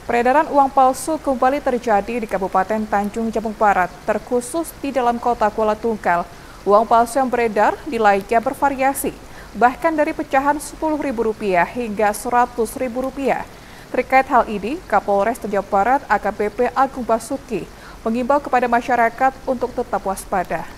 Peredaran uang palsu kembali terjadi di Kabupaten Tanjung Jabung Barat, terkhusus di dalam kota Kuala Tunggal. Uang palsu yang beredar nilainya bervariasi, bahkan dari pecahan Rp10.000 hingga Rp100.000. Terkait hal ini, Kapolres Tanjung Barat AKBP Agung Basuki mengimbau kepada masyarakat untuk tetap waspada.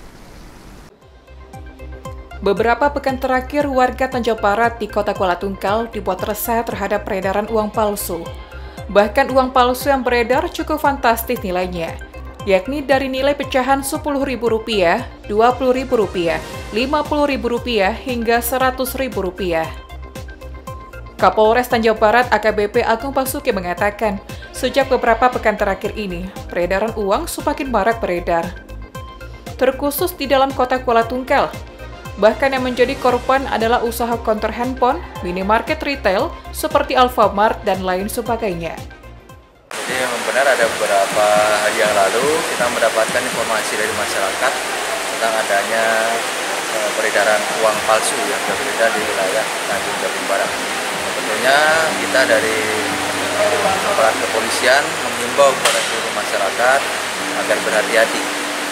Beberapa pekan terakhir, warga Tanjung Barat di kota Kuala Tunggal dibuat resah terhadap peredaran uang palsu. Bahkan uang palsu yang beredar cukup fantastis nilainya, yakni dari nilai pecahan Rp10.000, Rp20.000, Rp50.000 hingga Rp100.000. Kapolres Tanjung Barat AKBP Agung Basuki mengatakan, sejak beberapa pekan terakhir ini, peredaran uang semakin marak beredar, terkhusus di dalam kota Kuala Tunggal. Bahkan yang menjadi korban adalah usaha konter handphone, minimarket retail, seperti Alfamart dan lain sebagainya. Jadi memang benar ada beberapa hari yang lalu kita mendapatkan informasi dari masyarakat tentang adanya peredaran uang palsu yang beredar di wilayah Tanjung Jabung Barat. Tentunya kita dari aparat kepolisian mengimbau kepada seluruh masyarakat agar berhati-hati,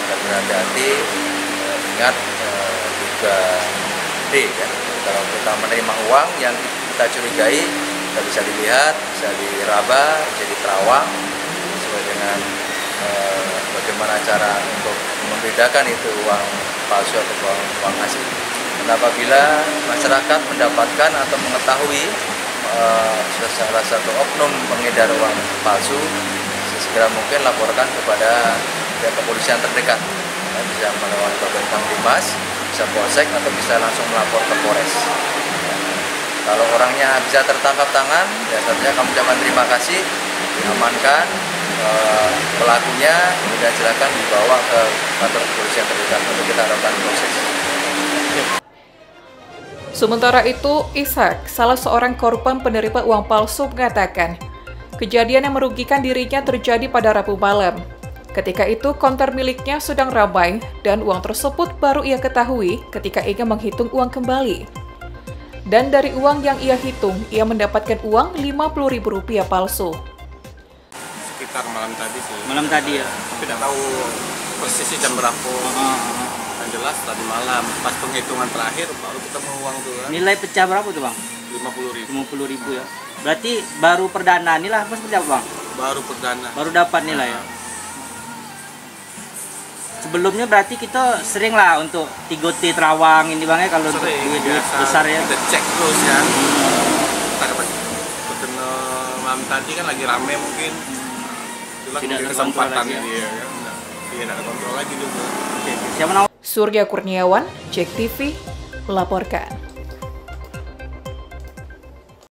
ingat juga kan. Kalau kita menerima uang yang kita curigai, kita bisa dilihat, bisa diraba, bisa diterawang sesuai dengan bagaimana cara untuk membedakan itu uang palsu atau uang asli. Dan apabila masyarakat mendapatkan atau mengetahui salah satu oknum pengedar uang palsu, segera mungkin laporkan kepada pihak kepolisian terdekat. Bisa melewati Babinkan Timas, bisa polsek atau bisa langsung melapor ke Polres. Kalau orangnya bisa tertangkap tangan, ya tentunya kami ucapkan terima kasih, diamankan pelakunya, kemudian silakan dibawa ke kantor kepolisian terdekat untuk kita lakukan proses. Sementara itu, Ishak, salah seorang korban penerima uang palsu, mengatakan kejadian yang merugikan dirinya terjadi pada Rabu malam. Ketika itu, konter miliknya sedang ramai dan uang tersebut baru ia ketahui ketika ingin menghitung uang kembali. Dan dari uang yang ia hitung, ia mendapatkan uang Rp50.000 palsu. Sekitar malam tadi sih. Malam tadi ya? Tapi tidak tahu persisnya jam berapa. Yang jelas tadi malam, pas penghitungan terakhir baru ketemu uang tuh kan. Nilai pecah berapa tuh Bang? Rp50.000. Ya? Berarti baru perdana nilai apa seperti apa Bang? Baru perdana. Baru dapat nilai ya? Sebelumnya berarti kita sering lah untuk 3T terawang ini Bang ya, kalau duit besar ya. Kita cek terus ya. Kita dapat malam tadi kan lagi rame mungkin. Itulah kesempatan dia kan. Dia tidak ada kontrol lagi juga. Siapa nama? Surya Kurniawan, JEK TV, melaporkan.